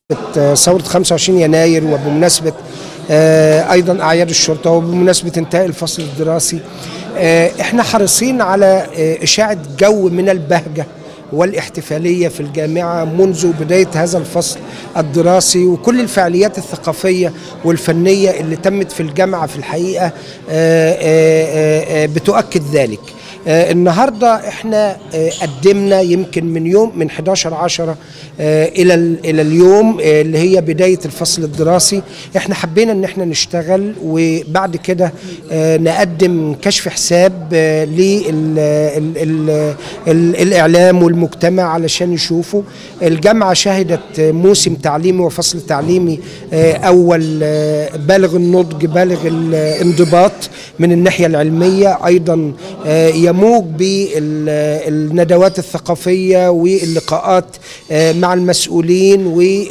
ثورة 25 يناير وبمناسبة أيضا أعياد الشرطة وبمناسبة انتهاء الفصل الدراسي، احنا حريصين على إشاعة جو من البهجة والاحتفالية في الجامعة منذ بداية هذا الفصل الدراسي، وكل الفعاليات الثقافية والفنية اللي تمت في الجامعة في الحقيقة بتؤكد ذلك. النهاردة احنا قدمنا يمكن من 11/10 الى اليوم اللي هي بداية الفصل الدراسي. احنا حبينا ان احنا نشتغل وبعد كده نقدم كشف حساب للإعلام والمجتمع علشان يشوفوا. الجامعة شهدت موسم تعليمي وفصل تعليمي أول بالغ النضج بالغ الانضباط من الناحية العلمية، أيضا يموج بالندوات الثقافية واللقاءات مع المسؤولين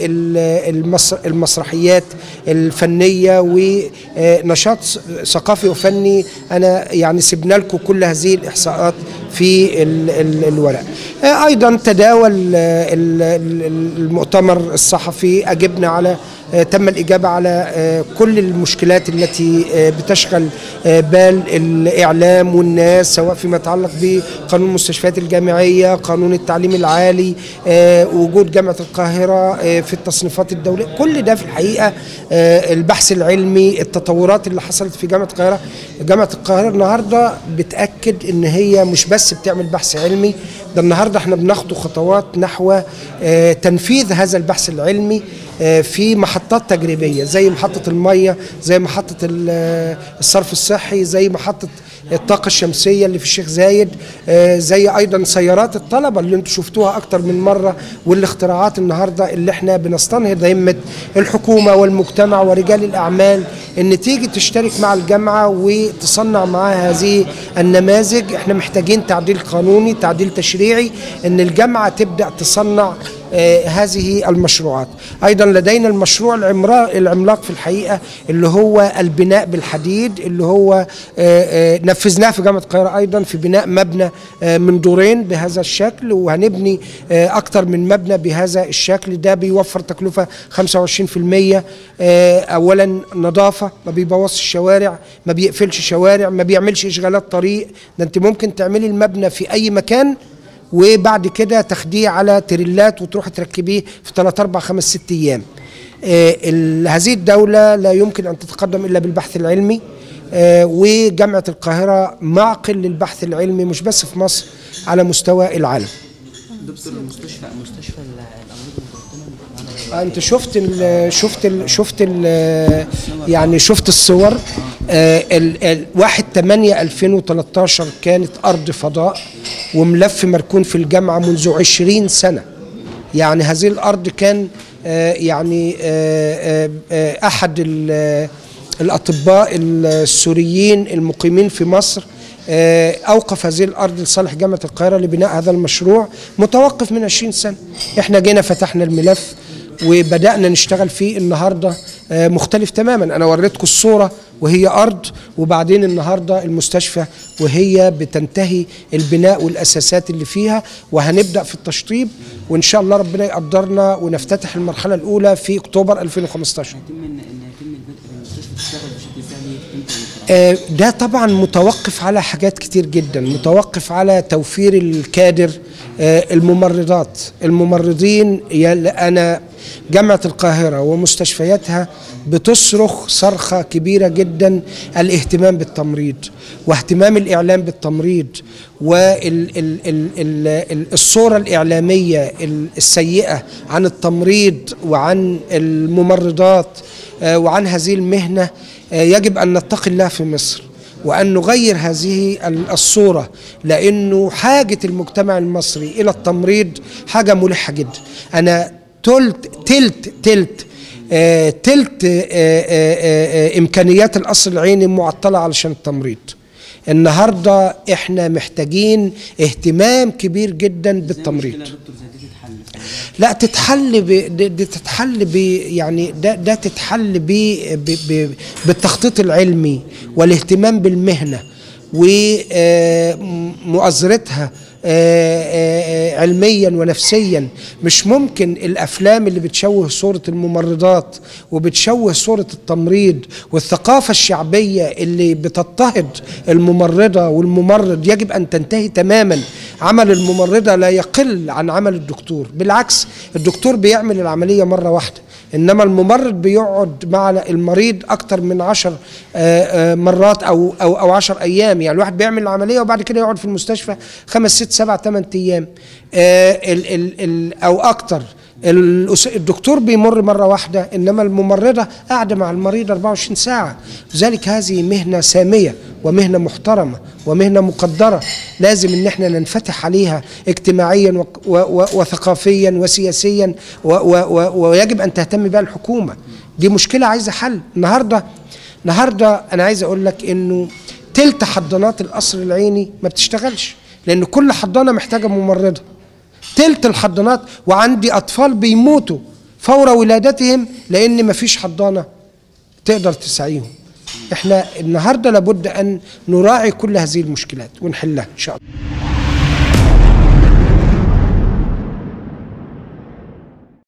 والمسرحيات الفنية ونشاط ثقافي وفني. أنا يعني سبنا لكم كل هذه الإحصاءات في الورق. أيضا تداول المؤتمر الصحفي، أجبنا على تم الإجابة على كل المشكلات التي بتشغل بال الإعلام والناس، سواء فيما يتعلق بقانون المستشفيات الجامعية، قانون التعليم العالي، وجود جامعة القاهرة في التصنيفات الدولية. كل ده في الحقيقة البحث العلمي، التطورات اللي حصلت في جامعة القاهرة. جامعة القاهرة النهاردة بتأكد إن هي مش بس بتعمل بحث علمي، ده النهاردة احنا بناخد خطوات نحو تنفيذ هذا البحث العلمي في محطات تجريبية زي محطة المية، زي محطة الصرف الصحي، زي محطة الطاقة الشمسية اللي في الشيخ زايد، زي أيضا سيارات الطلبة اللي انتوا شفتوها أكتر من مرة، والاختراعات النهاردة اللي احنا بنستنهض همة الحكومة والمجتمع ورجال الأعمال إن تيجي تشترك مع الجامعة وتصنع معها هذه النماذج. احنا محتاجين تعديل قانوني، تعديل تشريعي، إن الجامعة تبدأ تصنع هذه المشروعات. أيضا لدينا المشروع العملاق في الحقيقة اللي هو البناء بالحديد، اللي هو نفذناه في جامعة القاهرة أيضا في بناء مبنى من دورين بهذا الشكل، وهنبني أكتر من مبنى بهذا الشكل. ده بيوفر تكلفة 25%. أولا نظافة، ما بيبوظش الشوارع، ما بيقفلش شوارع، ما بيعملش إشغالات طريق. ده أنت ممكن تعملي المبنى في أي مكان وبعد كده تاخديه على تريلات وتروح تركبيه في 3 4 5 6 أيام. هذه الدولة لا يمكن أن تتقدم إلا بالبحث العلمي، وجامعة القاهرة معقل للبحث العلمي مش بس في مصر، على مستوى العالم. دكتور، مستشفى الأمراض المتوطنة، أنت شفت الصور. 1/8/2013 كانت أرض فضاء وملف مركون في الجامعة منذ 20 سنة. يعني هذه الأرض كان أحد الأطباء السوريين المقيمين في مصر أوقف هذه الأرض لصالح جامعة القاهرة لبناء هذا المشروع، متوقف من 20 سنة. احنا جينا فتحنا الملف وبدأنا نشتغل فيه. النهاردة مختلف تماما. أنا وريتكم الصورة وهي أرض، وبعدين النهاردة المستشفى وهي بتنتهي البناء والأساسات اللي فيها، وهنبدأ في التشطيب، وإن شاء الله ربنا يقدرنا ونفتتح المرحلة الأولى في أكتوبر 2015. ده طبعا متوقف على حاجات كتير جدا، متوقف على توفير الكادر، الممرضين. أنا جامعة القاهرة ومستشفياتها بتصرخ صرخة كبيرة جدا الاهتمام بالتمريض واهتمام الإعلام بالتمريض، والصورة الإعلامية السيئة عن التمريض وعن الممرضات وعن هذه المهنة. يجب أن نتقي الله في مصر وأن نغير هذه الصورة، لأنه حاجة المجتمع المصري إلى التمريض حاجة ملحة جدا. أنا تلت إمكانيات القصر العيني معطلة علشان التمريض. النهاردة إحنا محتاجين اهتمام كبير جدا بالتمريض. لا تتحل ده تتحل بالتخطيط العلمي والاهتمام بالمهنة ومؤازرتها علميا ونفسيا. مش ممكن الأفلام اللي بتشوه صورة الممرضات وبتشوه صورة التمريض والثقافة الشعبية اللي بتضطهد الممرضة والممرض يجب أن تنتهي تماما. عمل الممرضة لا يقل عن عمل الدكتور، بالعكس الدكتور بيعمل العملية مرة واحدة، إنما الممرض بيقعد مع المريض أكتر من 10 مرات أو 10 أيام. يعني الواحد بيعمل العملية وبعد كده يقعد في المستشفى 5 6 7 8 أيام أو أكتر. الدكتور بيمر مرة واحدة، إنما الممرضة قاعدة مع المريض 24 ساعة. لذلك هذه مهنة سامية ومهنة محترمة ومهنة مقدرة، لازم إن احنا ننفتح عليها اجتماعيا وثقافيا وسياسيا، ويجب أن تهتم بها الحكومة. دي مشكلة عايزة حل. النهاردة أنا عايز أقول لك إنه تلت حضانات القصر العيني ما بتشتغلش، لأن كل حضانة محتاجة ممرضة. تلت الحضانات، وعندي أطفال بيموتوا فور ولادتهم لأن مفيش حضانة تقدر تسعيهم. احنا النهاردة لابد أن نراعي كل هذه المشكلات ونحلها إن شاء الله.